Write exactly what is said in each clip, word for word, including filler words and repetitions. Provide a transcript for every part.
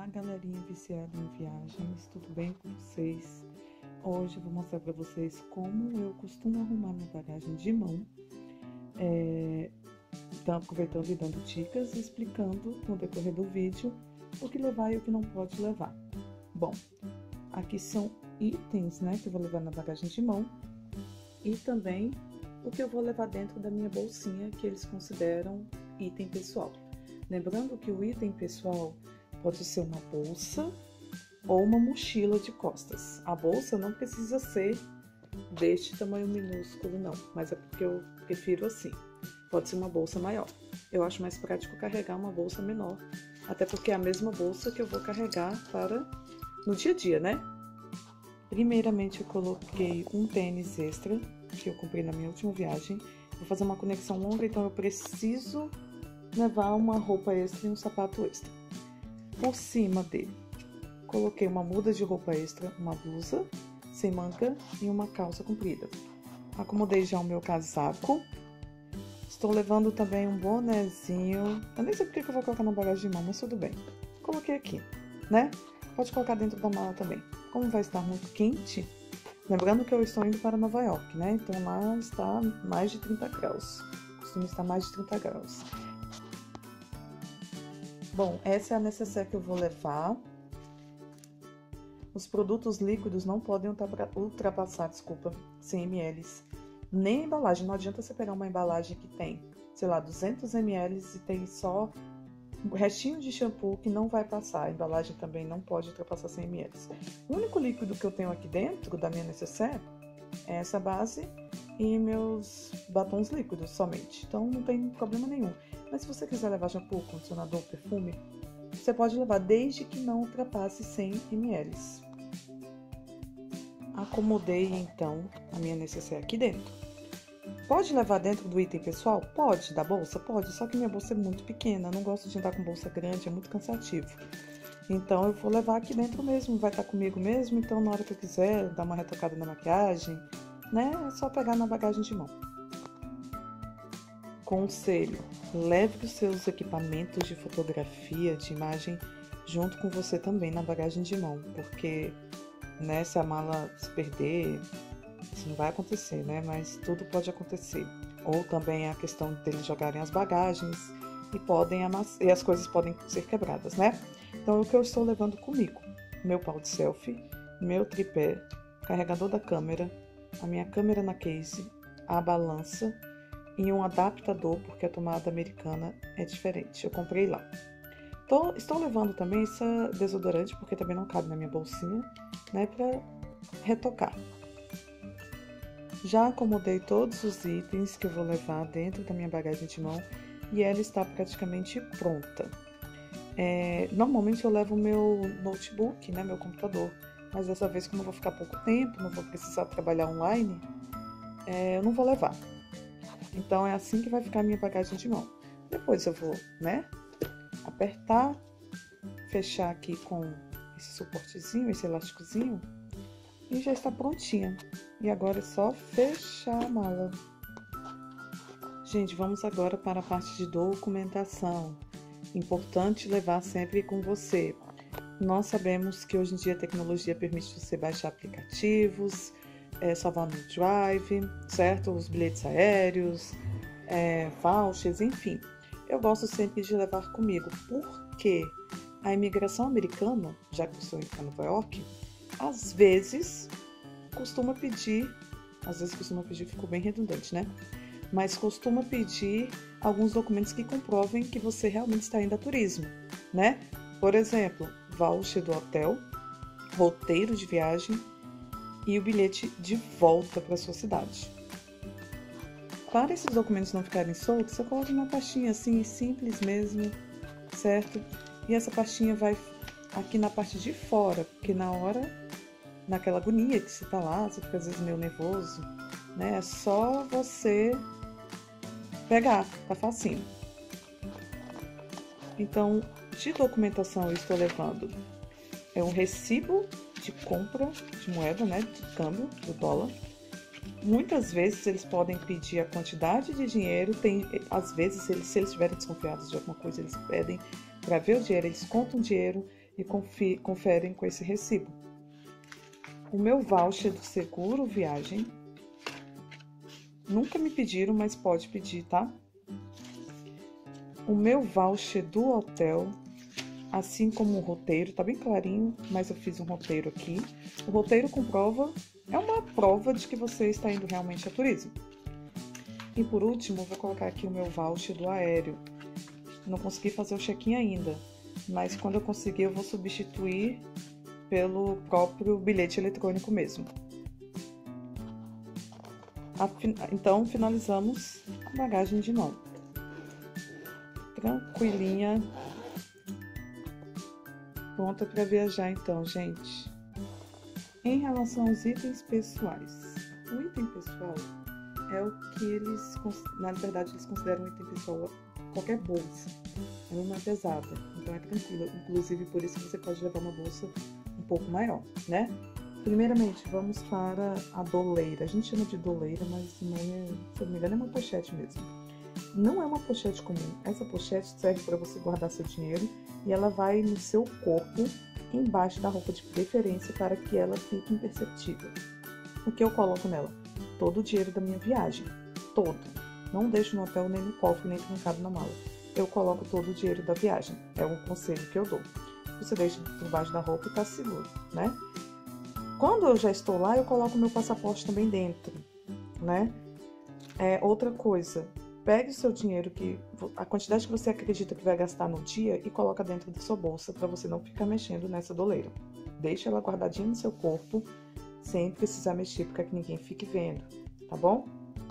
Olá, galerinha viciada em viagens, tudo bem com vocês? Hoje eu vou mostrar para vocês como eu costumo arrumar minha bagagem de mão, é, então, aproveitando e dando dicas e explicando no decorrer do vídeo o que levar e o que não pode levar. Bom, aqui são itens, né, que eu vou levar na bagagem de mão e também o que eu vou levar dentro da minha bolsinha, que eles consideram item pessoal. Lembrando que o item pessoal pode ser uma bolsa ou uma mochila de costas. A bolsa não precisa ser deste tamanho minúsculo, não, mas é porque eu prefiro assim. Pode ser uma bolsa maior. Eu acho mais prático carregar uma bolsa menor, até porque é a mesma bolsa que eu vou carregar para no dia a dia, né? Primeiramente eu coloquei um tênis extra, que eu comprei na minha última viagem. Vou fazer uma conexão longa, então eu preciso levar uma roupa extra e um sapato extra. Por cima dele, coloquei uma muda de roupa extra, uma blusa sem manga e uma calça comprida. Acomodei já o meu casaco. Estou levando também um bonezinho. Eu nem sei porque que eu vou colocar na bagagem de mão, mas tudo bem. Coloquei aqui, né? Pode colocar dentro da mala também. Como vai estar muito quente, lembrando que eu estou indo para Nova York, né? Então lá está mais de trinta graus. Costuma estar mais de trinta graus. Bom, essa é a necessaire que eu vou levar. Os produtos líquidos não podem ultrapassar, desculpa, cem mililitros. Nem a embalagem. Não adianta você pegar uma embalagem que tem, sei lá, duzentos mililitros e tem só um restinho de shampoo que não vai passar. A embalagem também não pode ultrapassar cem mililitros. O único líquido que eu tenho aqui dentro da minha necessaire é essa base e meus batons líquidos somente. Então não tem problema nenhum. Mas se você quiser levar shampoo, condicionador, perfume, você pode levar desde que não ultrapasse cem mililitros. Acomodei então a minha necessaire aqui dentro. Pode levar dentro do item pessoal? Pode. Da bolsa? Pode. Só que minha bolsa é muito pequena. Eu não gosto de andar com bolsa grande, é muito cansativo. Então eu vou levar aqui dentro mesmo, vai estar comigo mesmo. Então na hora que eu quiser dar uma retocada na maquiagem, né, é só pegar na bagagem de mão. Conselho: leve os seus equipamentos de fotografia, de imagem, junto com você também na bagagem de mão, porque, né, se a mala se perder, isso não vai acontecer, né, mas tudo pode acontecer. Ou também a questão deles jogarem as bagagens e, podem amass... e as coisas podem ser quebradas, né? Então, o que eu estou levando comigo? Meu pau de selfie, meu tripé, carregador da câmera, a minha câmera na case, a balança e um adaptador, porque a tomada americana é diferente. Eu comprei lá. Tô, estou levando também esse desodorante, porque também não cabe na minha bolsinha, né, para retocar. Já acomodei todos os itens que eu vou levar dentro da minha bagagem de mão e ela está praticamente pronta. É, normalmente eu levo o meu notebook, né, meu computador, mas dessa vez, como eu vou ficar pouco tempo, não vou precisar trabalhar online, é, eu não vou levar. Então, é assim que vai ficar a minha bagagem de mão. Depois eu vou, né, apertar, fechar aqui com esse suportezinho, esse elásticozinho, e já está prontinha. E agora é só fechar a mala. Gente, vamos agora para a parte de documentação. Importante levar sempre com você. Nós sabemos que hoje em dia a tecnologia permite você baixar aplicativos, É, salvar no Drive, certo? Os bilhetes aéreos, é, vouchers, enfim. Eu gosto sempre de levar comigo, porque a imigração americana, já que eu estou em Nova York, às vezes costuma pedir, às vezes costuma pedir, ficou bem redundante, né? Mas costuma pedir alguns documentos que comprovem que você realmente está indo a turismo, né? Por exemplo, voucher do hotel, roteiro de viagem, e o bilhete de volta para sua cidade. Para esses documentos não ficarem soltos, você coloca uma pastinha assim, simples mesmo, certo? E essa pastinha vai aqui na parte de fora, porque na hora, naquela agonia que você tá lá, você fica às vezes meio nervoso, né? É só você pegar, tá facinho. Então, de documentação eu estou levando é um recibo de compra de moeda, né, de câmbio do dólar. Muitas vezes eles podem pedir a quantidade de dinheiro, tem, às vezes, eles, se eles estiverem desconfiados de alguma coisa, eles pedem para ver o dinheiro, eles contam o dinheiro e conferem com esse recibo. O meu voucher do seguro viagem. Nunca me pediram, mas pode pedir, tá? O meu voucher do hotel, assim como o roteiro, tá bem clarinho, mas eu fiz um roteiro aqui. O roteiro comprova, é uma prova de que você está indo realmente a turismo. E por último, eu vou colocar aqui o meu voucher do aéreo. Não consegui fazer o check-in ainda, mas quando eu conseguir eu vou substituir pelo próprio bilhete eletrônico mesmo. Então, finalizamos a bagagem de mão. Tranquilinha. Pronta para viajar então, gente. Em relação aos itens pessoais. O item pessoal é o que eles, na verdade, eles consideram um item pessoal qualquer bolsa. Ela não é pesada, então é tranquila. Inclusive, por isso você pode levar uma bolsa um pouco maior, né? Primeiramente, vamos para a doleira. A gente chama de doleira, mas o nome, se eu não me engano, é uma pochete mesmo. Não é uma pochete comum. Essa pochete serve para você guardar seu dinheiro e ela vai no seu corpo, embaixo da roupa de preferência, para que ela fique imperceptível. O que eu coloco nela? Todo o dinheiro da minha viagem. Todo. Não deixo no hotel, nem no cofre, nem trancado na mala. Eu coloco todo o dinheiro da viagem. É um conselho que eu dou. Você deixa por baixo da roupa e tá seguro, né? Quando eu já estou lá, eu coloco meu passaporte também dentro, né? É, outra coisa, pegue o seu dinheiro, que a quantidade que você acredita que vai gastar no dia e coloca dentro da sua bolsa para você não ficar mexendo nessa doleira. Deixa ela guardadinha no seu corpo, sem precisar mexer, para que ninguém fique vendo, tá bom?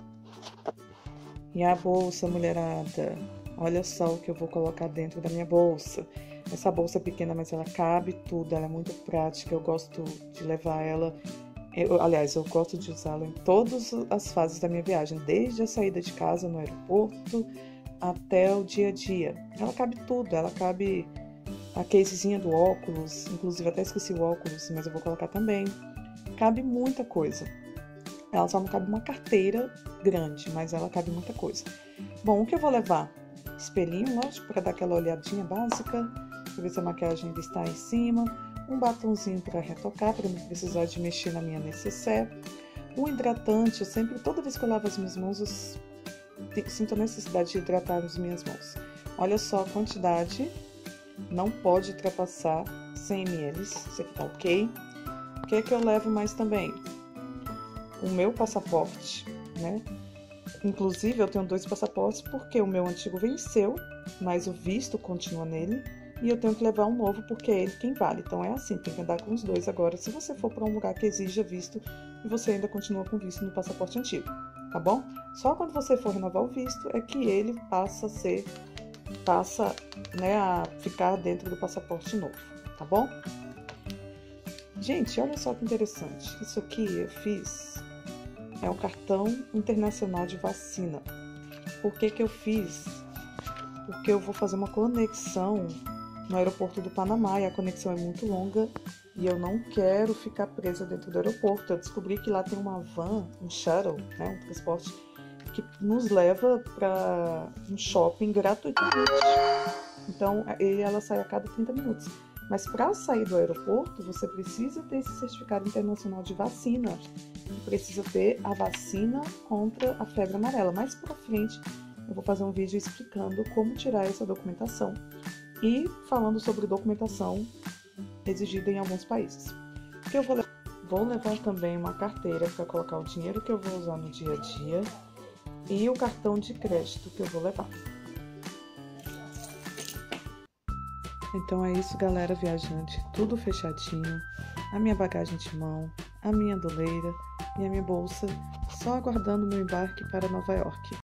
E a bolsa, mulherada, olha só o que eu vou colocar dentro da minha bolsa. Essa bolsa é pequena, mas ela cabe tudo, ela é muito prática, eu gosto de levar ela, eu, aliás, eu gosto de usá-la em todas as fases da minha viagem, desde a saída de casa no aeroporto até o dia a dia. Ela cabe tudo, ela cabe a casezinha do óculos, inclusive até esqueci o óculos, mas eu vou colocar também. Cabe muita coisa. Ela só não cabe uma carteira grande, mas ela cabe muita coisa. Bom, o que eu vou levar? Espelhinho, lógico, para dar aquela olhadinha básica, para ver se a maquiagem ainda está em cima, um batonzinho para retocar, para não precisar de mexer na minha nécessaire, um hidratante. Eu sempre, toda vez que eu lavo as minhas mãos, eu sinto a necessidade de hidratar as minhas mãos. Olha só a quantidade, não pode ultrapassar cem mililitros, isso aqui tá ok. O que é que eu levo mais também? O meu passaporte, né? Inclusive, eu tenho dois passaportes porque o meu antigo venceu, mas o visto continua nele. E eu tenho que levar um novo porque é ele quem vale. Então é assim, tem que andar com os dois agora. Se você for para um lugar que exija visto e você ainda continua com visto no passaporte antigo, tá bom? Só quando você for renovar o visto é que ele passa a ser, passa, né, a ficar dentro do passaporte novo, tá bom? Gente, olha só que interessante. Isso aqui eu fiz, é um cartão internacional de vacina. Por que que eu fiz? Porque eu vou fazer uma conexão no aeroporto do Panamá e a conexão é muito longa e eu não quero ficar presa dentro do aeroporto. Eu descobri que lá tem uma van, um shuttle, né, um transporte que nos leva para um shopping gratuitamente. Então, ela sai a cada trinta minutos. Mas para sair do aeroporto, você precisa ter esse certificado internacional de vacina. Precisa ter a vacina contra a febre amarela. Mais para frente, eu vou fazer um vídeo explicando como tirar essa documentação e falando sobre documentação exigida em alguns países. Que eu vou, levar? vou levar também uma carteira para colocar o dinheiro que eu vou usar no dia a dia e o cartão de crédito que eu vou levar. Então é isso, galera viajante, tudo fechadinho, a minha bagagem de mão, a minha doleira e a minha bolsa, só aguardando meu embarque para Nova York.